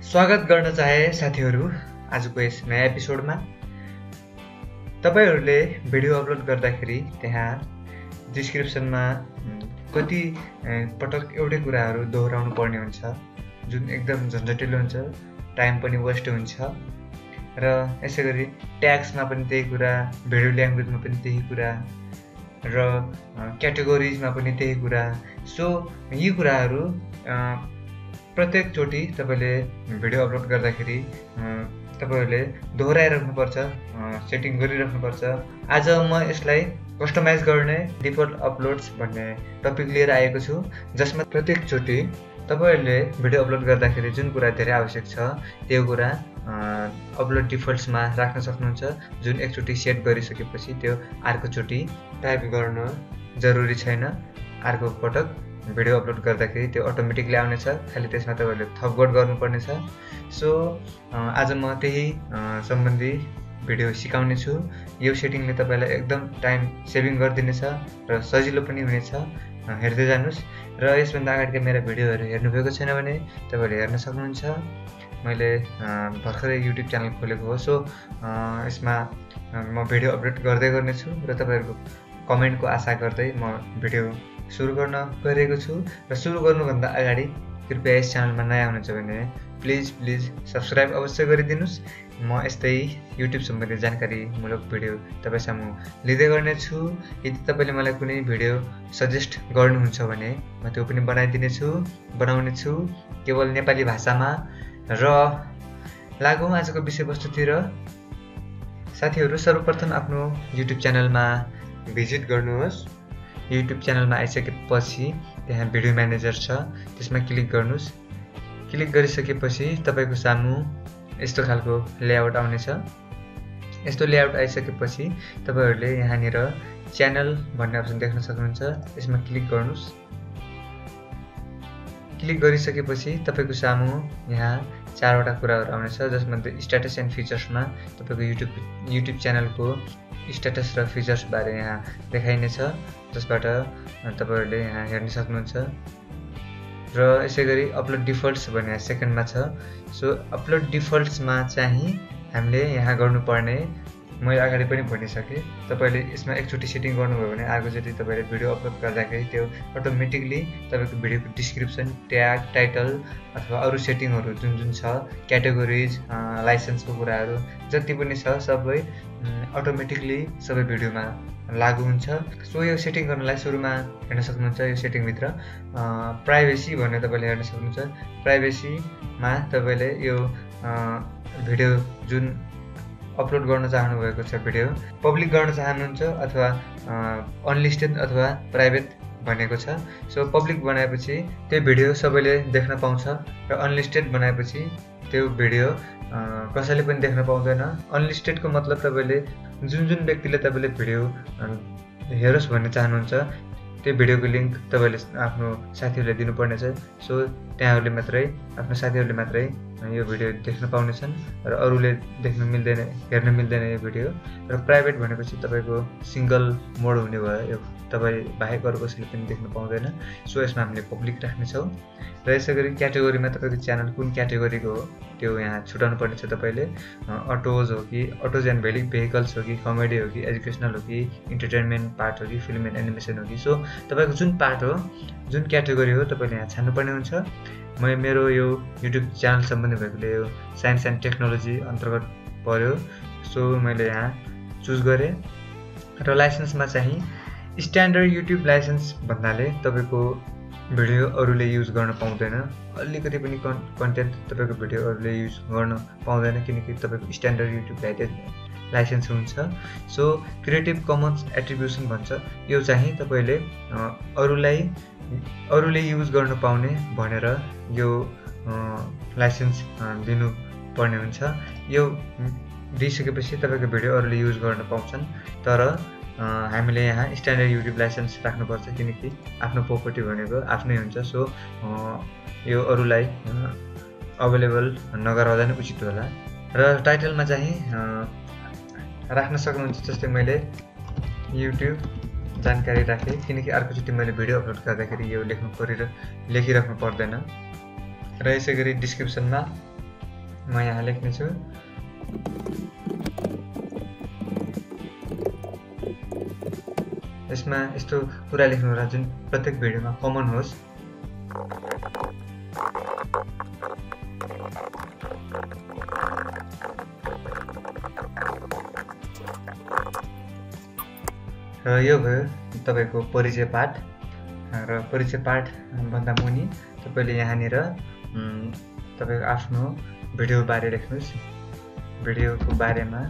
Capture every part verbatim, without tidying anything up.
स्वागत गर्न चाहे साथीहरू आजको यस नयाँ एपिसोडमा। तपाईहरुले भिडियो अपलोड गर्दाखेरि त्यहाँ डिस्क्रिप्सनमा कति पटक एउटै कुराहरू दोहोर्याउनु पर्ने हुन्छ, जुन एकदम झन्झटिलो हुन्छ, टाइम पनि वेस्ट हुन्छ। र यसैगरी ट्याग्समा पनि त्यही कुरा, भिडियो ल्याङ्ग्वेजमा पनि त्यही कुरा र क्याटेगोरिजमा पनि त्यही कुरा। सो यी कुराहरू प्रत्येक चोटी तपाईले भिडियो अपलोड गर्दाखेरि तपाईहरुले दोहोर्याइराख्नुपर्छ, सेटिङ गरिराख्नुपर्छ। आज म यसलाई कस्टमाइज गर्ने डिफल्ट अपलोड्स भन्ने टपिक लिएर आएको छु, जसमा प्रत्येक चोटी तपाईहरुले भिडियो अपलोड गर्दाखेरि जुन कुरा धेरै आवश्यक छ त्यो कुरा अपलोड डिफल्ट्समा राख्न सक्नुहुन्छ, जुन एकचोटी सेट गरिसकेपछि त्यो अर्को चोटी टाइप गर्न जरुरी छैन। अर्को पटक भिडियो अपलोड गर्दाखेरि त्यो अटोमेटिकली आउनेछ, खाली त्यसमा तपाईहरुले थपगड गर्नुपर्ने छ। सो आज म त्यही सम्बन्धी भिडियो सिकाउने छु। यो सेटिङले तपाईलाई एकदम टाइम सेभिङ गरिदिनेछ र सजिलो पनि हुनेछ। हेर्दै जानुस्। र यसभन्दा अगाडिका मेरा भिडियोहरू हेर्नुभएको छैन भने तपाईहरुले हेर्न सक्नुहुन्छ। मैले भर्खरै युट्युब च्यानल खोलेको हो, सो यसमा म भिडियो अपलोड गर्दै गर्नेछु र तपाईहरुको कमेन्टको आशा गर्दै म भिडियो सुरु गर्न गइरहेको छु। र सुरु गर्नुभन्दा अगाडि कृपया यस च्यानलमा नयाँ हुनुहुन्छ भने प्लिज प्लिज सब्स्क्राइब अवश्य गरिदिनुस्। म यस्तै युट्युब सम्बन्धी जानकारीमूलक भिडियो तपाईसामु लिँदै गर्नेछु। यदि तपाईले मलाई कुनै भिडियो सजेस्ट गर्नुहुन्छ भने म त्यो पनि बनाइदिनेछु, बनाउने छु केवल नेपाली भाषामा। र लागौं आजको विषयवस्तुतिर। साथीहरु, सर्वप्रथम आफ्नो युट्युब च्यानलमा भिजिट गर्नुहोस्। युट्युब च्यानलमा आइसकेपछि त्यहाँ भिडियो म्यानेजर छ, त्यसमा क्लिक गर्नुस्। क्लिक गरिसकेपछि तपाईको सामु यस्तो खालको लेआउट आउनेछ। यस्तो लेआउट आइसकेपछि तपाईहरुले यहाँनिर च्यानल भन्ने अप्सन देख्न सक्नुहुन्छ, यसमा क्लिक गर्नुस्। क्लिक गरिसकेपछि तपाईको सामु यहाँ चारवटा कुराहरु आउनेछ, जसमध्ये स्ट्याटस एन्ड फिचर्समा तपाईको युट्युब युट्युब च्यानलको स्ट्याटस र फिचर्स बारे यहाँ देखाइनेछ, जसबाट तपाईहरुले यहाँ हेर्न सक्नुहुन्छ। र यसैगरी अपलोड डिफल्ट्स भन्ने सेकेन्डमा छ। सो अपलोड डिफल्ट्समा चाहिँ हामीले यहाँ गर्नुपर्ने मैले अगाडि पनि भनिसकेँ। तपाईले यसमा एकचोटी सेटिङ गर्नुभयो भने अर्कोचोटी तपाईले भिडियो अपलोड गर्दाखेरि त्यो अटोमेटिकली तपाईको भिडियोको डिस्क्रिप्सन, ट्याग, टाइटल अथवा अरु सेटिङहरु जुन जुन छ, क्याटेगोरिज, लाइसेन्सको कुराहरु जति पनि छ सबै अटोमेटिकली सबै भिडियोमा लागू हुन्छ। सो यो सेटिङ गर्नलाई सुरुमा हेर्न सक्नुहुन्छ, यो सेटिङ भित्र प्राइभेसी भन्ने तपाईले हेर्न सक्नुहुन्छ। प्राइभेसीमा तपाईले यो भिडियो जुन अपलोड गर्न चाहनु भएको छ, भिडियो पब्लिक गर्न चाहनुहुन्छ अथवा अनलिस्टेड अथवा प्राइभेट भनेको छ। सो पब्लिक बनाएपछि त्यो भिडियो सबैले देख्न पाउँछ र अनलिस्टेड बनाएपछि त्यो भिडियो कसैले पनि देख्न पाउँदैन। अनलिस्टेडको मतलब तपाईले जुन जुन व्यक्तिले तपाईले भिडियो हेरोस् भन्ने चाहनुहुन्छ त्यो भिडियोको लिंक तपाईले आफ्नो साथीहरुलाई दिनुपर्ने छ। सो त्यहाँहरुले मात्रै, आफ्नो साथीहरुले मात्रै यो भिडियो देख्न पाउनेछन् र अरूले देख्न मिल्दैन, हेर्न मिल्दैन यो भिडियो। र प्राइभेट भनेपछि तपाईको सिंगल मोड हुने भयो, यो तपाई बाहेक अरु कसैले पनि देख्न पाउँदैन। सो यसमा हामीले पब्लिक राख्ने छौं। र यसैगरी क्याटेगोरीमा तपाईको च्यानल कुन क्याटेगोरीको हो त्यो यहाँ छुटाउनु पर्ने छ। तपाईले अटोज हो कि अटोज एन्ड भेहिकल्स हो कि कमेडी हो कि एजुकेशनल हो कि इन्टरटेनमेन्ट पार्ट हो कि फिल्म एन्ड एनिमेसन हो कि, सो तपाईको जुन पार्ट हो, जुन क्याटेगोरी हो तपाईले यहाँ छान्नु पर्ने हुन्छ। म मेरो यो युट्युब च्यानल सम्बन्धी भएकोले यो साइन्स एन्ड टेक्नोलोजी अन्तर्गत पर्यो, सो मैले यहाँ चुज गरेँ। र लाइसेन्समा चाहिँ स्ट्यान्डर्ड युट्युब लाइसेन्स भन्नाले तपाईको भिडियो अरूले युज गर्न पाउँदैन, अलिकति पनि कन्टेन्ट तपाईको भिडियो अरूले युज गर्न पाउँदैन, किनकि तपाईको स्ट्यान्डर्ड युट्युब लाइसेन्स हुन्छ। सो क्रिएटिभ कमन्स एट्रिब्युसन भन्छ, यो चाहिँ तपाईले अरूलाई अरूले युज गर्न पाउने भनेर यो लाइसेन्स दिनु पर्ने हुन्छ। यो दिइसकेपछि तपाईको भिडियो अरूले युज गर्न पाउँछन्, तर हामीले यहाँ स्ट्यान्डर्ड युट्युब लाइसेन्स राख्नुपर्छ, किनकि आफ्नो प्रोपर्टी भनेको आफ्नै हुन्छ। सो यो अरूलाई अवेलेबल नगराउँदा नै उचित होला। र टाइटलमा चाहिँ राख्न सक्नुहुन्छ, जस्तै मैले युट्युब जानकारी राखेँ, किनकि अर्कोचोटि मैले भिडियो अपलोड गर्दाखेरि यो लेख्नु परिर लेखिराख्नु पर्दैन। र यसैगरी डिस्क्रिप्सनमा म यहाँ लेख्नेछु यसमा यस्तो कुरा लेख्नु होला जुन प्रत्येक भिडियोमा कमन होस्। र यो भयो तपाईको परिचय पाठ र परिचय पाठ भन्दा मुनि तपाईले यहाँनिर तपाईको आफ्नो भिडियो बारे लेख्नुस्। भिडियोको बारेमा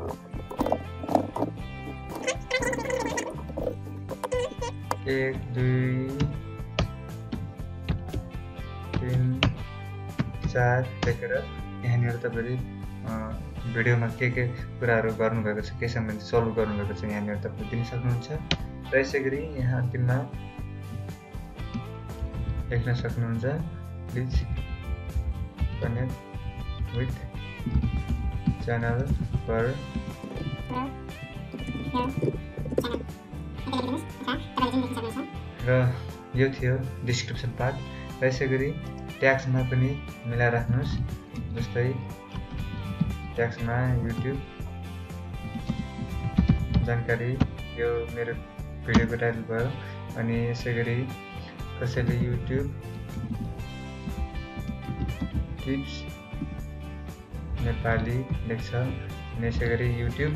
एक दुई तीन चार लेखेर यहाँनिर तपाईले भिडियोमा के के कुराहरू गर्नुभएको छ, के सम्बन्धी सल्भ गर्नुभएको छ यहाँनिर तपाईले दिन सक्नुहुन्छ। र यसै गरी यहाँ अन्तिममा लेख्न सक्नुहुन्छ please connect with channel for र यो थियो डिस्क्रिप्सन पार्ट। र यसै गरी ट्याग्समा पनि मिलाएर राख्नुहोस्। जस्तै ट्याग्समा युट्युब जानकारी, यो मेरो भिडियोको टाइटल भयो। अनि यसै गरी कसैले युट्युब टिप्स नेपाली लेख्छ अनि यसै गरी युट्युब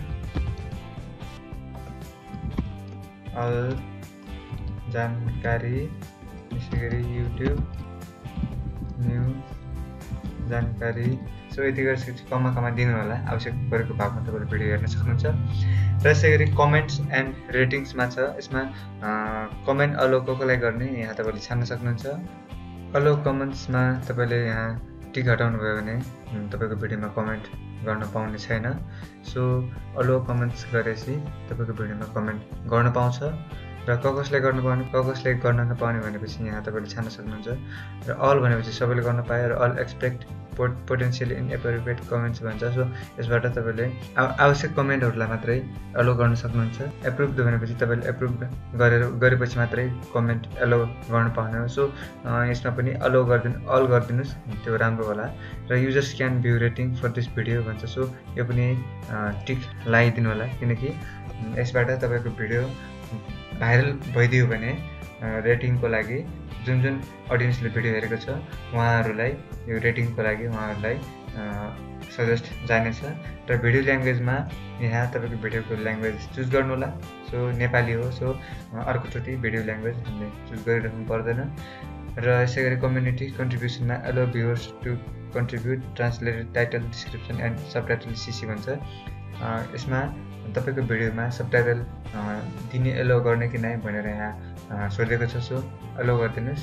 अल जानकारी, यसै गरी युट्युब न्युज जानकारी। सो यति गरेपछि कमा कमा दिनु होला, आवश्यक परेको भागमा तपाईले भिडियो हेर्न सक्नुहुन्छ। र यसै गरी कमेन्ट्स एन्ड रेटिङ्समा छ, यसमा कमेन्ट अलो को कोलाई गर्ने यहाँ तपाईले छान्न सक्नुहुन्छ। अलो कमेन्ट्समा तपाईले यहाँ टिक हटाउनु भयो भने तपाईको भिडियोमा कमेन्ट गर्न पाउने छैन। सो अलो कमेन्ट्स गरेपछि तपाईको भिडियोमा कमेन्ट गर्न पाउँछ। र क कसले गर्नु पाउने, क कसले गर्न नपाउने भनेपछि यहाँ तपाईले छान्न सक्नुहुन्छ। र अल भनेपछि सबैले गर्न पाए र all expect potential inappropriate comments भन्छ। सो यसबाट तपाईले आवश्यक कमेन्टहरूलाई मात्रै अलो गर्न सक्नुहुन्छ। एप्रुभड भनेपछि तपाईले एप्रुभ गरेर गरेपछि मात्रै कमेन्ट अलो गर्न पाउने हो। सो यसमा पनि अलो गरिदिनु अल गरिदिनुस्, त्यो राम्रो होला। र users can view rating for this video भन्छ। सो यो पनि टिक लगाइदिनु होला, किनकि यसबाट तपाईको भिडियो भाइरल भइदियो भने रेटिङको लागि जुन जुन अडियन्सले भिडियो हेरेको छ उहाँहरूलाई यो रेटिङको लागि उहाँहरूलाई सजेस्ट जानेछ। र भिडियो ल्याङ्ग्वेजमा यहाँ तपाईको भिडियोको ल्याङ्ग्वेज चुज गर्नु होला। सो नेपाली हो, सो अर्कोचोटि भिडियो ल्याङ्ग्वेज हामीले चुज गरिराख्नु पर्दैन। र यसै गरी कम्युनिटी कन्ट्रिब्युसनमा allow viewers to contribute translated title description and subtitle CC भन्छ। यसमा तपाईको भिडियोमा सबटाइटल दिने एलो गर्ने कि नै भनेर यहाँ सोधेको छ। सो एलो गरिदिनुस्।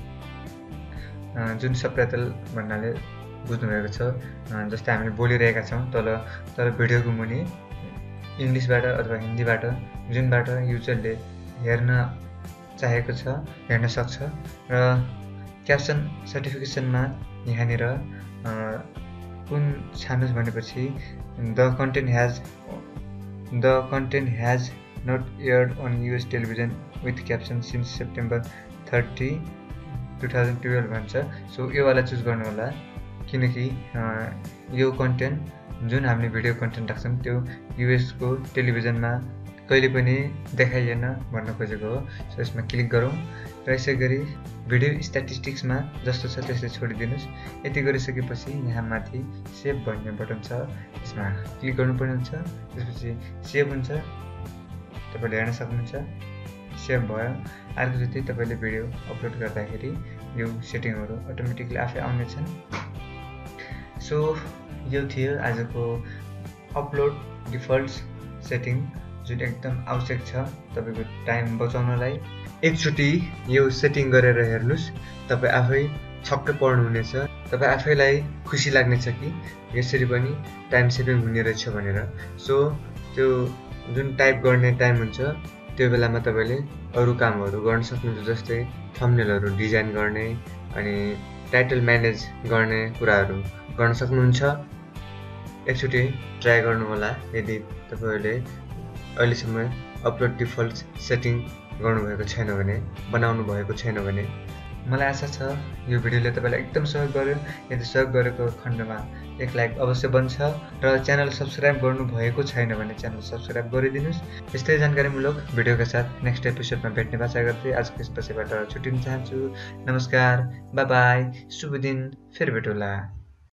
जुन सबटाइटल भन्नाले बुझ्नुभएको छ, जस्तै हामीले बोलिरहेका छौँ तल तर भिडियोको मुनि इङ्ग्लिसबाट अथवा हिन्दीबाट जुनबाट युजरले हेर्न चाहेको छ हेर्न सक्छ। र क्याप्सन सर्टिफिकेसनमा यहाँनिर कुन छान्नुस् भनेपछि the content has the content has not aired on US television with caption since September thirty two thousand twelve भन्छ। सो योवाला चुज गर्नु होला, किनकि यो कन्टेन्ट जुन हामीले भिडियो कन्टेन्ट राख्छौँ त्यो युएसको टेलिभिजनमा कहिले पनि देखाइएन भन्न खोजेको हो। सो यसमा क्लिक गरौँ। र यसै गरी भिडियो स्ट्याटिस्टिक्समा जस्तो छ त्यस्तै छोडिदिनुहोस्। यति गरिसकेपछि यहाँ माथि सेभ भन्ने बटन छ, यसमा क्लिक गर्नुपर्ने हुन्छ। त्यसपछि सेभ हुन्छ, तपाईँले हेर्न सक्नुहुन्छ सेभ भयो। अर्कोचोटि तपाईँले भिडियो अपलोड गर्दाखेरि यो सेटिङहरू अटोमेटिकली आफै आउनेछन्। सो यो थियो आजको अपलोड डिफल्ट सेटिङ जुन एकदम आवश्यक छ तपाईँको टाइम बचाउनलाई। एकचोटि यो सेटिङ गरेर हेर्नुहोस्, तपाईँ आफै छक्क पर्नुहुनेछ। तपाईँ आफैलाई खुसी लाग्नेछ कि यसरी पनि टाइम सेभिङ हुने रहेछ भनेर। सो त्यो जुन टाइप गर्ने टाइम हुन्छ त्यो बेलामा तपाईँले अरू कामहरू गर्न सक्नुहुन्छ, जस्तै थम्बनेलहरू डिजाइन गर्ने अनि टाइटल म्यानेज गर्ने कुराहरू गर्न सक्नुहुन्छ। एकचोटि ट्राई गर्नु होला। यदि तपाईँहरूले अहिलेसम्म अपलोड डिफल्ट सेटिङ गर्नुभएको छैन भने, बनाउनु भएको छैन भने मलाई आशा छ यो भिडियोले तपाईँलाई एकदम सहयोग गर्यो। यदि सहयोग गरेको खण्डमा एक लाइक अवश्य बन्छ र च्यानल सब्स्क्राइब गर्नुभएको छैन भने च्यानल सब्स्क्राइब गरिदिनुहोस्। यस्तै जानकारीमूलक भिडियोका साथ नेक्स्ट एपिसोडमा भेट्ने बाचा गर्दै आजको यसबाट छुट्टिन चाहन्छु। नमस्कार, बाई बाई, शुभ दिन, फेरि भेटौँला।